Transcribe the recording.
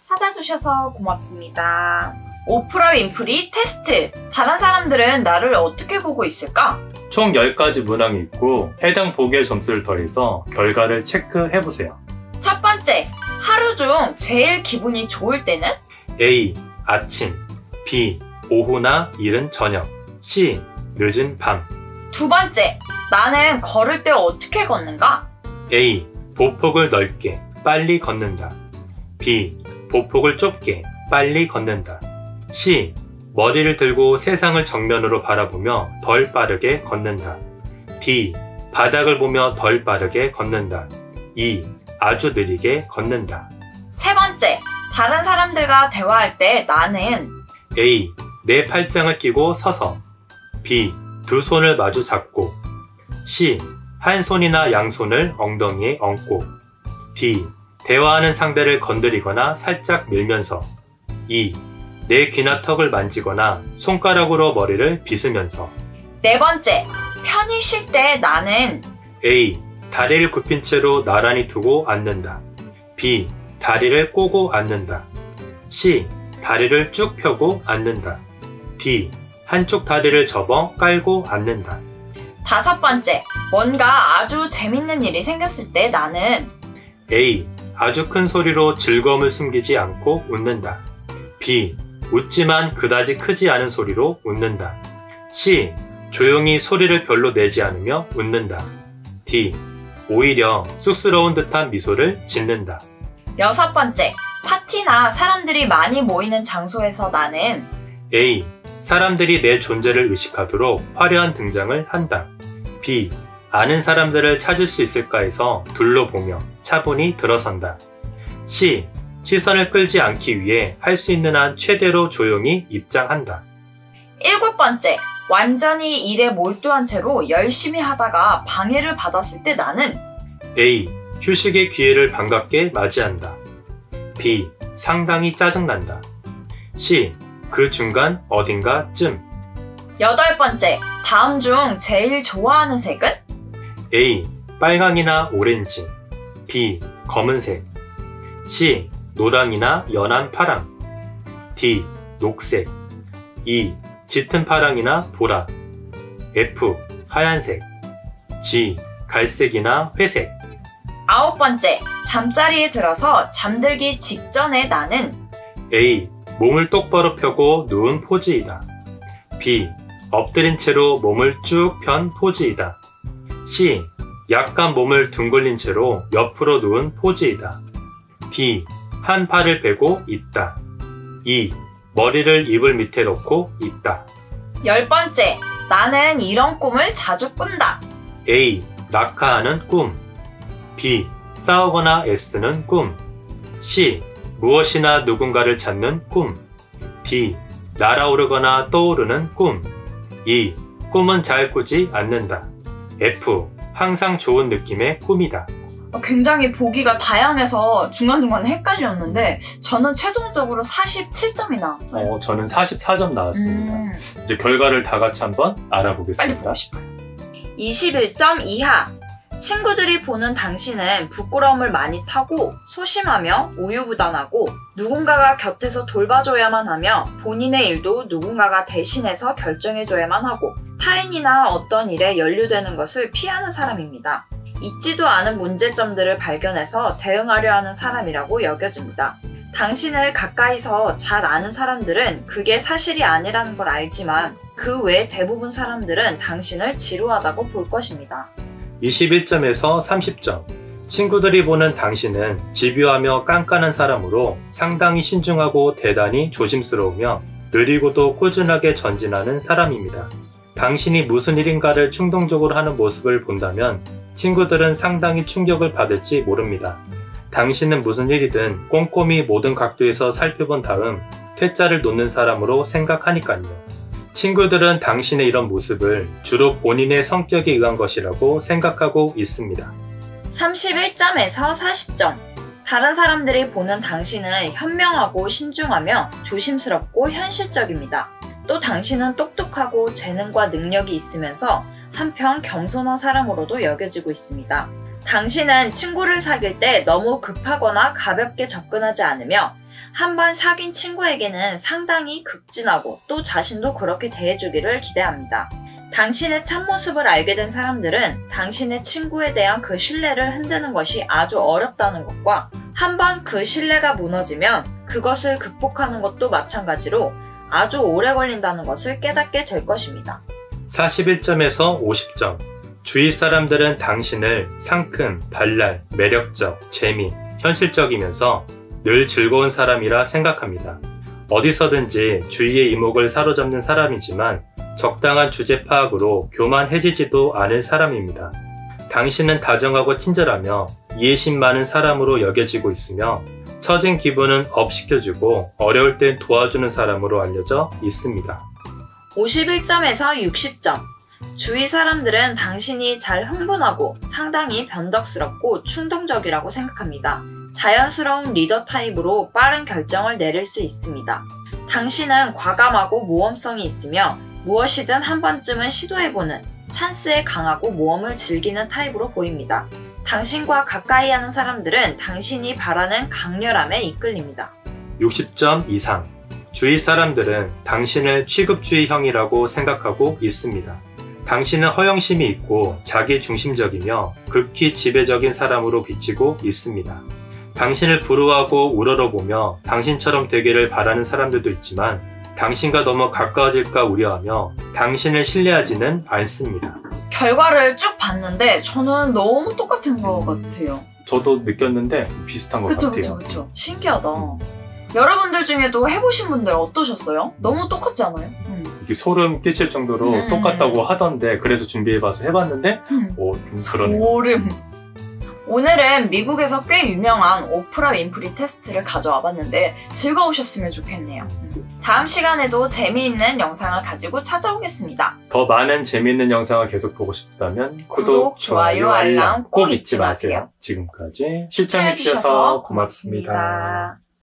찾아주셔서 고맙습니다. 오프라 윈프리 테스트! 다른 사람들은 나를 어떻게 보고 있을까? 총 10가지 문항이 있고 해당 보기의 점수를 더해서 결과를 체크해보세요. 첫 번째, 하루 중 제일 기분이 좋을 때는? A. 아침 B. 오후나 이른 저녁 C. 늦은 밤 두 번째, 나는 걸을 때 어떻게 걷는가? A. 보폭을 넓게 빨리 걷는다. B. 보폭을 좁게 빨리 걷는다. C. 머리를 들고 세상을 정면으로 바라보며 덜 빠르게 걷는다. D. 바닥을 보며 덜 빠르게 걷는다. E. 아주 느리게 걷는다. 세 번째, 다른 사람들과 대화할 때 나는 A. 내 팔짱을 끼고 서서 B. 두 손을 마주 잡고 C. 한 손이나 양손을 엉덩이에 얹고 D. 대화하는 상대를 건드리거나 살짝 밀면서 E. 내 귀나 턱을 만지거나 손가락으로 머리를 빗으면서 네 번째, 편히 쉴 때 나는 A. 다리를 굽힌 채로 나란히 두고 앉는다. B. 다리를 꼬고 앉는다. C. 다리를 쭉 펴고 앉는다. D. 한쪽 다리를 접어 깔고 앉는다. 다섯 번째, 뭔가 아주 재밌는 일이 생겼을 때 나는 A. 아주 큰 소리로 즐거움을 숨기지 않고 웃는다. B. 웃지만 그다지 크지 않은 소리로 웃는다. C. 조용히 소리를 별로 내지 않으며 웃는다. D. 오히려 쑥스러운 듯한 미소를 짓는다. 여섯 번째, 파티나 사람들이 많이 모이는 장소에서 나는 A. 사람들이 내 존재를 의식하도록 화려한 등장을 한다. B. 아는 사람들을 찾을 수 있을까 해서 둘러보며 차분히 들어선다. C. 시선을 끌지 않기 위해 할 수 있는 한 최대로 조용히 입장한다. 일곱 번째, 완전히 일에 몰두한 채로 열심히 하다가 방해를 받았을 때 나는 A. 휴식의 기회를 반갑게 맞이한다. B. 상당히 짜증난다. C. 그 중간 어딘가쯤. 여덟 번째, 다음 중 제일 좋아하는 색은? A. 빨강이나 오렌지 B. 검은색 C. 노랑이나 연한 파랑 D. 녹색 E. 짙은 파랑이나 보라 F. 하얀색 G. 갈색이나 회색. 아홉 번째, 잠자리에 들어서 잠들기 직전에 나는 A. 몸을 똑바로 펴고 누운 포즈이다. B. 엎드린 채로 몸을 쭉 편 포즈이다. C. 약간 몸을 둥글린 채로 옆으로 누운 포즈이다. D. 한 팔을 베고 있다. E. 머리를 이불 밑에 놓고 있다. 열 번째, 나는 이런 꿈을 자주 꾼다. A. 낙하하는 꿈 B. 싸우거나 애쓰는 꿈 C. 무엇이나 누군가를 찾는 꿈 D. 날아오르거나 떠오르는 꿈 E. 꿈은 잘 꾸지 않는다. F. 항상 좋은 느낌의 꿈이다. 굉장히 보기가 다양해서 중간중간 헷갈렸는데 저는 최종적으로 47점이 나왔어요. 저는 44점 나왔습니다. 이제 결과를 다 같이 한번 빨리 알아보겠습니다. 보고 싶어요. 21점 이하. 친구들이 보는 당신은 부끄러움을 많이 타고 소심하며 우유부단하고 누군가가 곁에서 돌봐줘야만 하며 본인의 일도 누군가가 대신해서 결정해줘야만 하고 타인이나 어떤 일에 연루되는 것을 피하는 사람입니다. 있지도 않은 문제점들을 발견해서 대응하려 하는 사람이라고 여겨집니다. 당신을 가까이서 잘 아는 사람들은 그게 사실이 아니라는 걸 알지만 그 외 대부분 사람들은 당신을 지루하다고 볼 것입니다. 21점에서 30점. 친구들이 보는 당신은 집요하며 깐깐한 사람으로 상당히 신중하고 대단히 조심스러우며 느리고도 꾸준하게 전진하는 사람입니다. 당신이 무슨 일인가를 충동적으로 하는 모습을 본다면 친구들은 상당히 충격을 받을지 모릅니다. 당신은 무슨 일이든 꼼꼼히 모든 각도에서 살펴본 다음 퇴짜를 놓는 사람으로 생각하니까요. 친구들은 당신의 이런 모습을 주로 본인의 성격에 의한 것이라고 생각하고 있습니다. 31점에서 40점. 다른 사람들이 보는 당신은 현명하고 신중하며 조심스럽고 현실적입니다. 또 당신은 똑똑하고 재능과 능력이 있으면서 한편 겸손한 사람으로도 여겨지고 있습니다. 당신은 친구를 사귈 때 너무 급하거나 가볍게 접근하지 않으며 한번 사귄 친구에게는 상당히 극진하고 또 자신도 그렇게 대해주기를 기대합니다. 당신의 참모습을 알게 된 사람들은 당신의 친구에 대한 그 신뢰를 흔드는 것이 아주 어렵다는 것과 한번 그 신뢰가 무너지면 그것을 극복하는 것도 마찬가지로 아주 오래 걸린다는 것을 깨닫게 될 것입니다. 41점에서 50점. 주위 사람들은 당신을 상큼, 발랄, 매력적, 재미, 현실적이면서 늘 즐거운 사람이라 생각합니다. 어디서든지 주위의 이목을 사로잡는 사람이지만 적당한 주제 파악으로 교만해지지도 않을 사람입니다. 당신은 다정하고 친절하며 이해심 많은 사람으로 여겨지고 있으며 처진 기분은 업시켜주고 어려울 땐 도와주는 사람으로 알려져 있습니다. 51점에서 60점. 주위 사람들은 당신이 잘 흥분하고 상당히 변덕스럽고 충동적이라고 생각합니다. 자연스러운 리더 타입으로 빠른 결정을 내릴 수 있습니다. 당신은 과감하고 모험성이 있으며 무엇이든 한 번쯤은 시도해보는 찬스에 강하고 모험을 즐기는 타입으로 보입니다. 당신과 가까이 하는 사람들은 당신이 바라는 강렬함에 이끌립니다. 60점 이상. 주위 사람들은 당신을 취급주의형이라고 생각하고 있습니다. 당신은 허영심이 있고 자기중심적이며 극히 지배적인 사람으로 비치고 있습니다. 당신을 부러워하고 우러러보며 당신처럼 되기를 바라는 사람들도 있지만 당신과 너무 가까워질까 우려하며 당신을 신뢰하지는 않습니다. 결과를 쭉 봤는데 저는 너무 똑같은 것 같아요. 저도 느꼈는데 비슷한 것 같아요. 그쵸. 신기하다. 여러분들 중에도 해보신 분들 어떠셨어요? 너무 똑같지 않아요? 이게 소름 끼칠 정도로 똑같다고 하던데 그래서 준비해봐서 해봤는데 좀 그러네요. 소름. 오늘은 미국에서 꽤 유명한 오프라 윈프리 테스트를 가져와 봤는데 즐거우셨으면 좋겠네요. 다음 시간에도 재미있는 영상을 가지고 찾아오겠습니다. 더 많은 재미있는 영상을 계속 보고 싶다면 구독, 좋아요, 알람 꼭 잊지 마세요. 지금까지 시청해주셔서 고맙습니다.